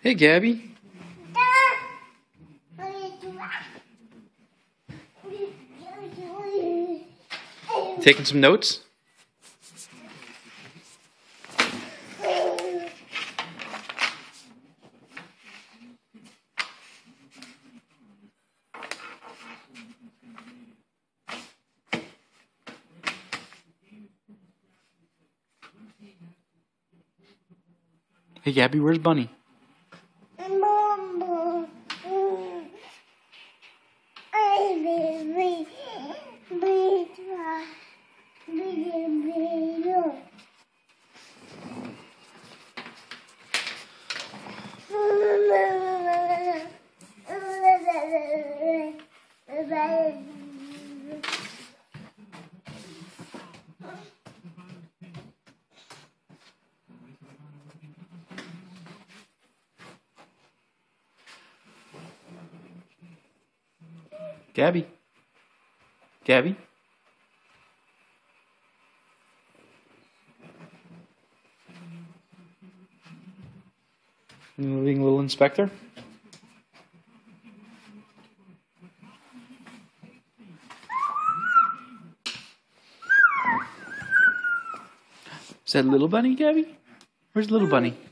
Hey, Gabby. Taking some notes? Hey, Gabby, where's Bunny? Gabby? Gabby? Moving little inspector? Is that little bunny, Gabby? Where's little bunny?